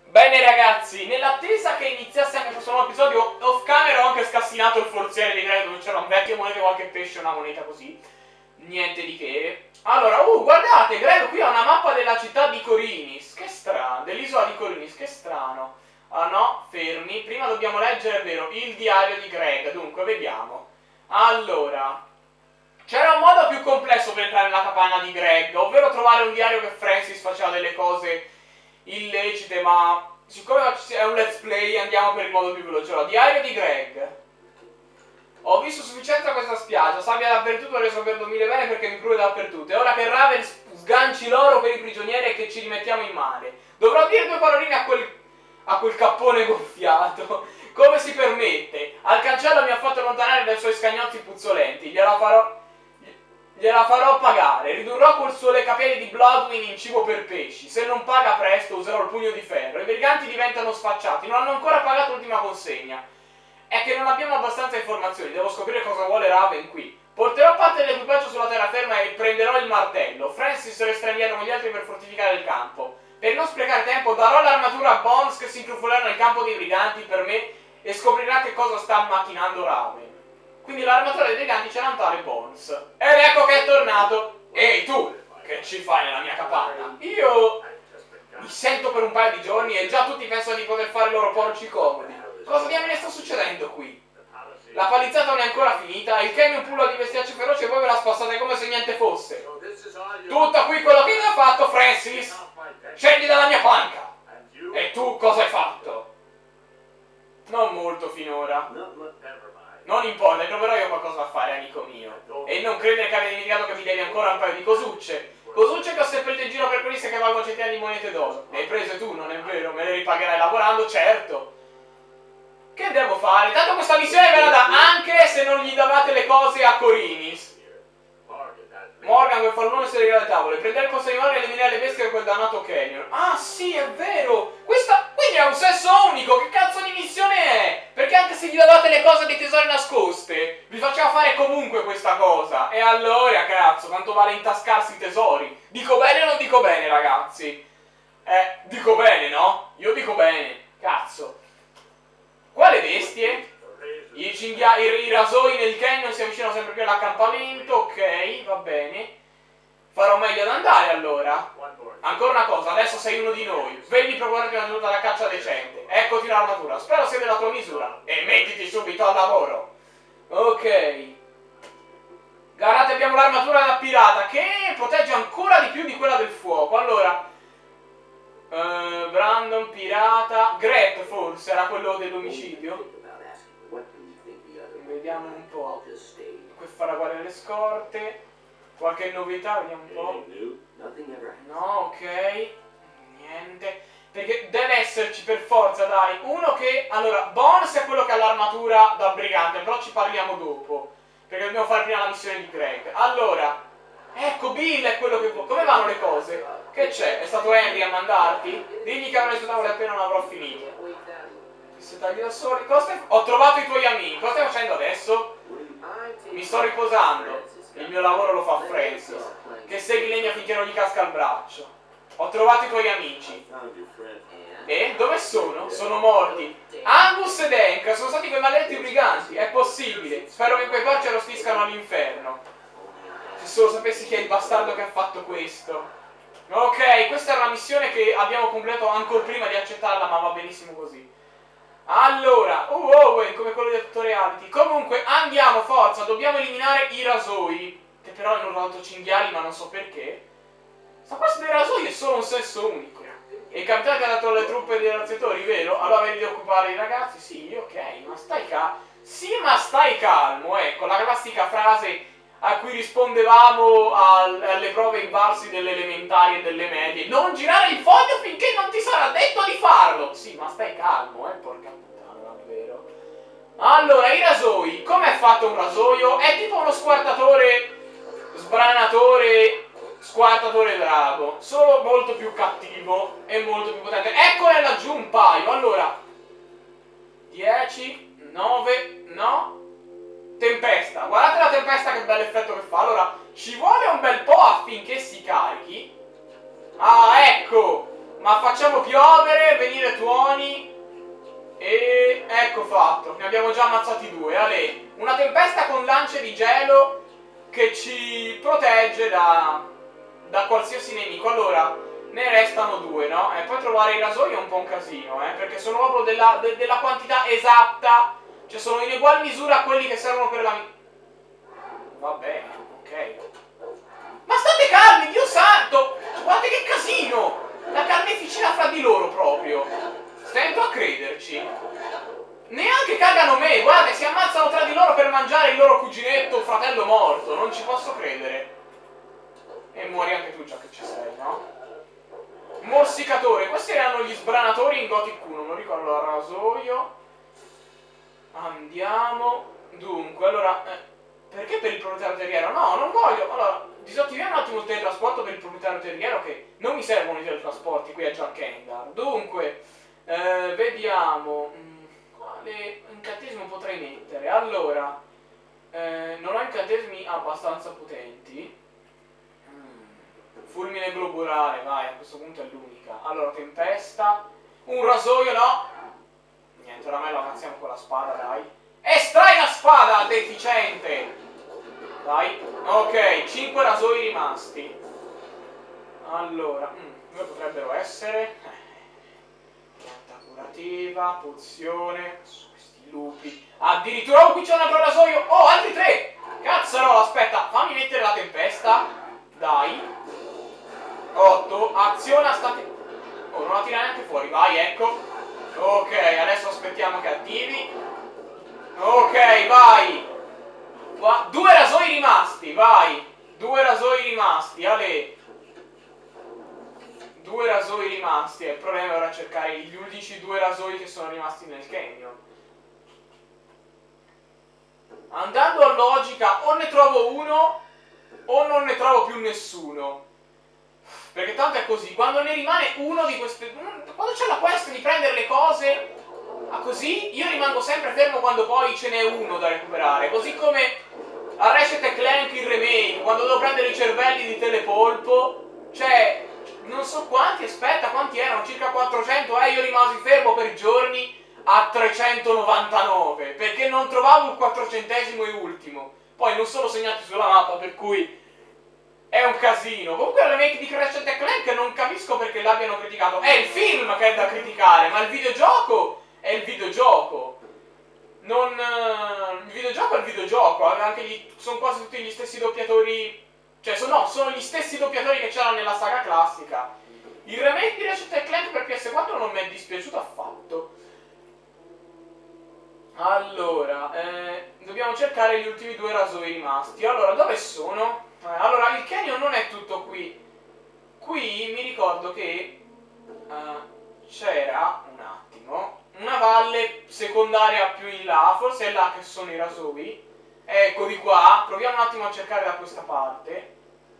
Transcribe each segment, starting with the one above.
Bene ragazzi, nell'attesa che iniziasse anche questo nuovo episodio off camera ho anche scassinato il forziere di Greg dove c'era un vecchio monete, qualche pesce, una moneta così. Niente di che. Allora, guardate, Greg qui ha una mappa della città di Korinis. Che strano, dell'isola di Korinis, che strano. Ah no, fermi, prima dobbiamo leggere, è vero, il diario di Greg. Dunque, vediamo. Allora, c'era un modo più complesso per entrare nella capanna di Greg, ovvero trovare un diario che Francis faceva delle cose illecite, ma siccome è un let's play andiamo per il modo più veloce. Allora, diario di Greg. Ho visto sufficienza a questa spiaggia, sabbia dappertutto, reso per dormire bene perché mi prude dappertutto. È ora che Raven sganci l'oro per i prigionieri e che ci rimettiamo in mare. Dovrò dire due paroline a quel cappone gonfiato. Come si permette? Al cancello mi ha fatto allontanare dai suoi scagnozzi puzzolenti. Gliela farò pagare. Ridurrò quel suo leccapiedi di Bloodwing in cibo per pesci. Se non paga presto userò il pugno di ferro. I briganti diventano sfacciati. Non hanno ancora pagato l'ultima consegna. È che non abbiamo abbastanza informazioni. Devo scoprire cosa vuole Raven qui. Porterò parte dell'equipaggio sulla terraferma e prenderò il martello. Francis resterà indietro con gli altri per fortificare il campo. Per non sprecare tempo darò l'armatura a Bones che si intrufolerà nel campo dei briganti per me e scoprirà che cosa sta macchinando Raven. Quindi l'armatura dei briganti c'era un tale Bones. Ed ecco che è tornato. Ehi tu, che ci fai nella mia capanna? Io mi sento per un paio di giorni e già tutti pensano di poter fare i loro porci comodi. Cosa diamine sta succedendo qui? La palizzata non è ancora finita, il Canyon pulla di bestiacci feroci e poi ve la spassate come se niente fosse. Tutto qui quello che mi ha fatto, Francis? Scendi dalla mia panca! E tu cosa hai fatto? Non molto finora. Non importa, troverò io qualcosa da fare, amico mio. E non credere che abbia dimenticato che mi devi ancora un paio di cosucce. Cosucce che ho seppellito in giro per Corisse che valgono centinaia di monete d'oro. Le hai prese tu, non è vero? Me le ripagherai lavorando, certo. Che devo fare? Tanto questa missione ve la dà anche se non gli davate le cose a Korinis. Morgan, quel fallone si regala le tavole. Prendere il posto di Morgan e eliminare le bestie per quel dannato Canyon. Ah sì, è vero. Questa quindi è un sesso unico. Che cazzo di missione è? Perché anche se gli davate le cose dei tesori nascoste, vi faceva fare comunque questa cosa. E allora, cazzo, quanto vale intascarsi i tesori? Dico bene o non dico bene, ragazzi? Dico bene, no? Io dico bene. Cazzo. Quale bestie? I rasoi nel canyon si avvicinano sempre più all'accampamento. Ok, va bene. Farò meglio ad andare allora. Ancora una cosa, adesso sei uno di noi. Vedi procurarti una tenuta alla caccia decente. Eccoti l'armatura, spero sia della tua misura. E mettiti subito al lavoro. Ok. Guardate, abbiamo l'armatura da pirata che protegge ancora di più di quella del fuoco. Allora Brandon, pirata. Gret forse era quello dell'omicidio. Vediamo un po'. Qui farà guardare le scorte. Qualche novità, vediamo un po'. No, ok. Niente. Perché deve esserci per forza, dai. Uno che... Allora, Bones è quello che ha l'armatura da brigante, però ci parliamo dopo. Perché dobbiamo fare prima la missione di Greg. Allora, ecco, Bill è quello che... Come vanno le cose? Che c'è? È stato Henry a mandarti? Digli che avrò le sue tavole appena non avrò finito. Se tagli da soli... Ho trovato i tuoi amici. Cosa stai facendo adesso? Mi sto riposando. Il mio lavoro lo fa Francis, che segui legna finché non gli casca il braccio. Ho trovato i tuoi amici. E? Dove sono? Sono morti. Angus ed Hank sono stati quei maledetti briganti. È possibile. Spero che quei porci arrostiscano all'inferno. Se solo sapessi chi è il bastardo che ha fatto questo. Ok, questa era una missione che abbiamo completato ancora prima di accettarla, ma va benissimo così. Allora, come quello del tutoriality. Comunque, andiamo, forza, dobbiamo eliminare i rasoi. Che però hanno usato cinghiali, ma non so perché. Sta questo dei rasoi è solo un sesso unico. E il capitano che ha dato alle truppe dei razziatori, vero? Allora vedi di occupare i ragazzi? Sì, ok, ma stai calmo. Sì, ma stai calmo, ecco, la classica frase a cui rispondevamo alle prove invalsi delle elementari e delle medie. Non girare il foglio finché non ti sarà detto di farlo. Sì, ma stai calmo, porca puttana, davvero. Allora, i rasoi. Com'è fatto un rasoio? È tipo uno squartatore, sbranatore, squartatore drago. Solo molto più cattivo e molto più potente. Eccone laggiù un paio. Allora, 10, 9, no... Tempesta, guardate la tempesta che bel effetto che fa. Allora, ci vuole un bel po' affinché si carichi. Ah, ecco. Ma facciamo piovere, venire tu E ecco fatto, ne abbiamo già ammazzati 2. Ale, una tempesta con lance di gelo che ci protegge da qualsiasi nemico. Allora, ne restano 2, no? E poi trovare i rasoi è un po' un casino, perché sono proprio della quantità esatta. Cioè sono in ugual misura quelli che servono per la... Va bene, ok. Ma state calmi, Dio santo! Guardate che casino! La carneficina fra di loro proprio. Stento a crederci. Neanche cagano me, guardate, si ammazzano tra di loro per mangiare il loro cuginetto, fratello morto. Non ci posso credere. E muori anche tu già che ci sei, no? Morsicatore, questi erano gli sbranatori in Gothic 1, non ricordo, il rasoio. Andiamo. Dunque, allora, perché per il proprietario terriero? No, non voglio. Allora, disattiviamo un attimo il teletrasporto per il proprietario terriero, che non mi servono i teletrasporti qui a Jarkendar. Dunque, vediamo quale incantesimo potrei mettere. Allora, non ho incantesimi abbastanza potenti. Fulmine globulare, vai, a questo punto è l'unica. Allora, tempesta. Un rasoio, no. Niente, ora me lo ammazziamo con la spada, dai. Estrai la spada, deficiente. Dai. Ok, 5 rasoi rimasti. Allora, dove potrebbero essere? Pianta curativa, pozione. Questi lupi. Addirittura, qui c'è un altro rasoio. Oh, altri 3. Cazzarola, aspetta, fammi mettere la tempesta. Dai. 8, aziona state... Oh, non la tira neanche fuori, vai, ecco. Ok, adesso aspettiamo che attivi. Ok, vai. 2 rasoi rimasti, vai. 2 rasoi rimasti, ale. 2 rasoi rimasti. Il problema è ora cercare gli unici 2 rasoi che sono rimasti nel canyon. Andando a logica, o ne trovo uno o non ne trovo più nessuno. Perché tanto è così, quando ne rimane uno di queste... Quando c'è la quest di prendere le cose a così, io rimango sempre fermo quando poi ce n'è uno da recuperare. Così come a Ratchet & Clank il remake, quando devo prendere i cervelli di Telepolpo. Cioè, non so quanti, aspetta, quanti erano? Circa 400, io rimasi fermo per giorni a 399, perché non trovavo il 400esimo e ultimo. Poi non sono segnati sulla mappa, per cui... è un casino. Comunque il remake di Ratchet & Clank non capisco perché l'abbiano criticato. È il film che è da criticare, ma il videogioco è il videogioco. Non... il videogioco è il videogioco. Anche sono quasi tutti gli stessi doppiatori. Cioè, sono gli stessi doppiatori che c'erano nella saga classica. Il remake di Ratchet & Clank per PS4 non mi è dispiaciuto affatto. Allora, dobbiamo cercare gli ultimi 2 rasoi rimasti. Allora, dove sono? Allora, il canyon non è tutto qui. Qui mi ricordo che c'era, un attimo, una valle secondaria più in là. Forse è là che sono i rasoi. Ecco, di qua. Proviamo un attimo a cercare da questa parte.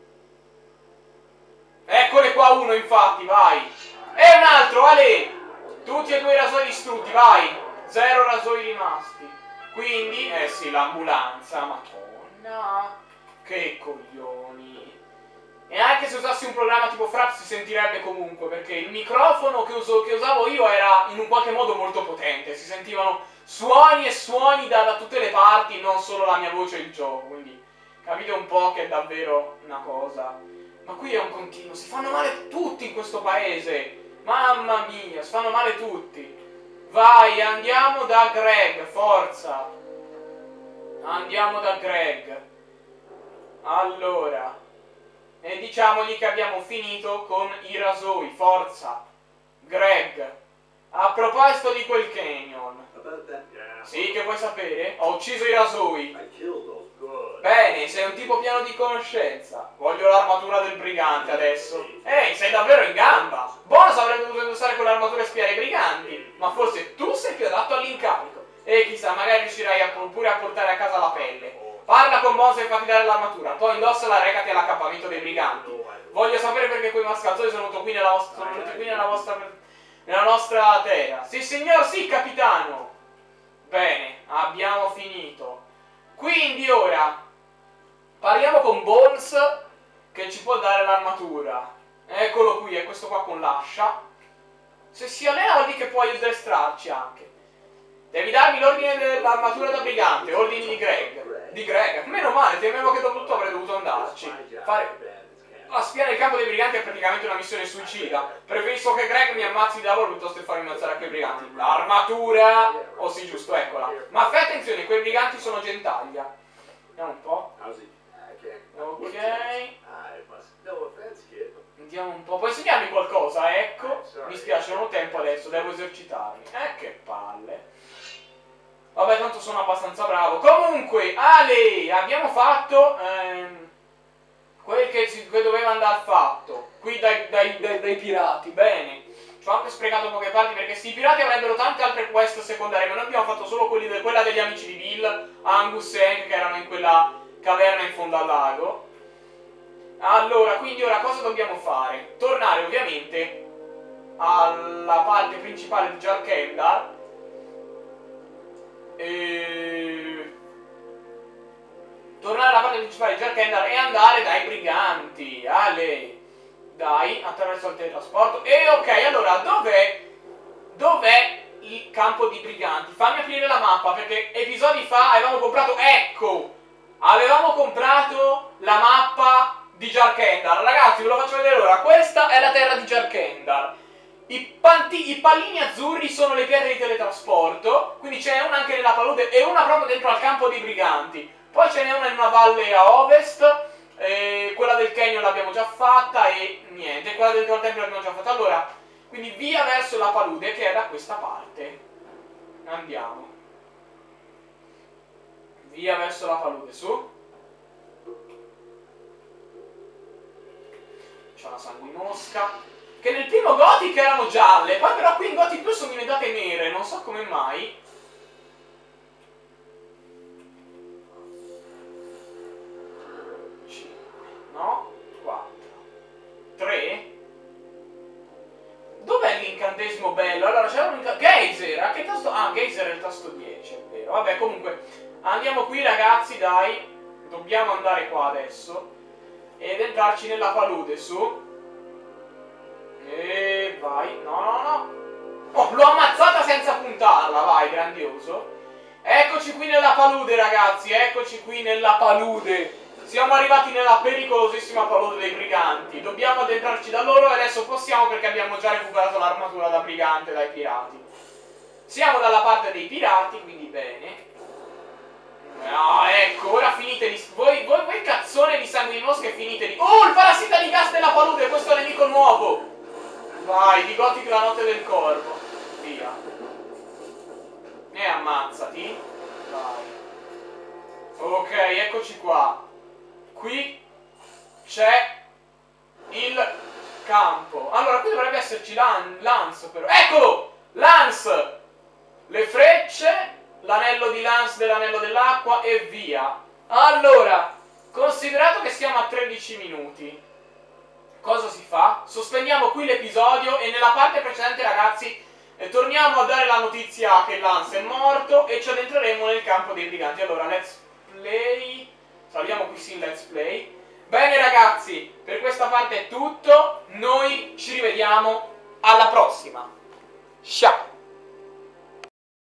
Eccole qua, uno infatti, vai. E un altro, Ale. Tutti e 2 i rasoi distrutti, vai. 0 rasoi rimasti. Quindi, sì, l'ambulanza, madonna. Che coglioni. E anche se usassi un programma tipo Fraps si sentirebbe comunque, perché il microfono che usavo io era in un qualche modo molto potente. Si sentivano suoni e suoni da tutte le parti, non solo la mia voce e il gioco. Quindi capite un po' che è davvero una cosa. Ma qui è un continuo, si fanno male tutti in questo paese. Mamma mia, si fanno male tutti. Vai, andiamo da Greg, forza. Andiamo da Greg. Allora, e diciamogli che abbiamo finito con i rasoi, forza. Greg, a proposito di quel canyon. Sì, che vuoi sapere? Ho ucciso i rasoi. Bene, sei un tipo pieno di conoscenza. Voglio l'armatura del brigante adesso. Ehi, sei davvero in gamba. Bonus avrebbe dovuto indossare quell'armatura e spiare i briganti. Ma forse tu sei più adatto all'incarico. E chissà, magari riuscirai pure a portare a casa la pelle. Parla con Bonus e fatti dare l'armatura. Poi indossala e recati all'accampamento dei briganti. Voglio sapere perché quei mascalzoni sono venuti qui nella nostra terra. Sì, signor, sì, capitano. Bene, abbiamo finito. Quindi ora parliamo con Bones, che ci può dare l'armatura. Eccolo qui, è questo qua con l'ascia. Se si allena vuol dire che puoi addestrarci anche. Devi darmi l'ordine dell'armatura da brigante, ordini di Greg. Di Greg, meno male, temevo che dopo tutto avrei dovuto andarci. Spiare il campo dei briganti è praticamente una missione suicida. Preferisco che Greg mi ammazzi di lavoro piuttosto che farmi ammazzare anche i briganti. L'armatura! Oh sì, giusto, eccola. Ma fai attenzione, quei briganti sono gentaglia. Vediamo un po'. Ok. Vediamo un po'. Puoi insegnarmi qualcosa? Ecco. Mi spiace, non ho tempo adesso, devo esercitarmi. Che palle. Vabbè, tanto sono abbastanza bravo. Comunque, Ale, abbiamo fatto quel che doveva andare fatto. Qui dai pirati, bene. Ci ho anche sprecato poche parti perché sti pirati avrebbero tante altre quest secondarie, ma noi abbiamo fatto solo quella degli amici di Bill, Angus e Hank, che erano in quella caverna in fondo al lago. Allora, quindi ora cosa dobbiamo fare? Tornare ovviamente alla parte principale di Jarkendar. Tornare alla parte principale di Jarkendar e andare dai briganti. Ale, dai, attraverso il teletrasporto. E ok, allora, dov'è il campo di briganti? Fammi aprire la mappa, perché episodi fa avevamo comprato, ecco, avevamo comprato la mappa di Jarkendar. Ragazzi, ve lo faccio vedere ora. Questa è la terra di Jarkendar. I pallini azzurri sono le pietre di teletrasporto, quindi ce n'è una anche nella palude e una proprio dentro al campo dei briganti. Poi ce n'è una in una valle a ovest, quella del canyon l'abbiamo già fatta e niente, quella del tempio l'abbiamo già fatta. Allora, quindi via verso la palude che è da questa parte. Andiamo. Via verso la palude, su. C'è una sanguinosca. Che nel primo Gothic erano gialle, poi però qui in Gothic 2 sono diventate nere, non so come mai. 5, no, 4, 3. Dov'è l'incantesimo bello? Allora c'era un incantesimo... Geyser, a che tasto? Ah, Geyser è il tasto 10, è vero. Vabbè, comunque, andiamo qui ragazzi, dai. Dobbiamo andare qua adesso ed entrarci nella palude, su. E vai, no. Oh, l'ho ammazzata senza puntarla, vai, grandioso. Eccoci qui nella palude, ragazzi, eccoci qui nella palude. Siamo arrivati nella pericolosissima palude dei briganti. Dobbiamo addentrarci da loro e adesso possiamo perché abbiamo già recuperato l'armatura da brigante dai pirati. Siamo dalla parte dei pirati, quindi bene. No, ecco, ora finiteli. Voi cazzone di sangue di mosca e finiteli. Oh, il parassita di gas della palude, questo è un nemico nuovo. Vai, di Gothic la notte del corvo. Via. E ammazzati. Vai. Ok, eccoci qua. Qui c'è il campo. Allora, qui dovrebbe esserci Lance, però. Eccolo! Lance! Le frecce, l'anello di Lance dell'anello dell'acqua e via. Allora, considerato che siamo a 13 minuti, cosa si fa? Sospendiamo qui l'episodio e nella parte precedente, ragazzi, torniamo a dare la notizia che Lance è morto e ci addentreremo nel campo dei briganti. Allora, let's play. Salviamo qui sì, let's play. Bene ragazzi, per questa parte è tutto. Noi ci rivediamo alla prossima. Ciao!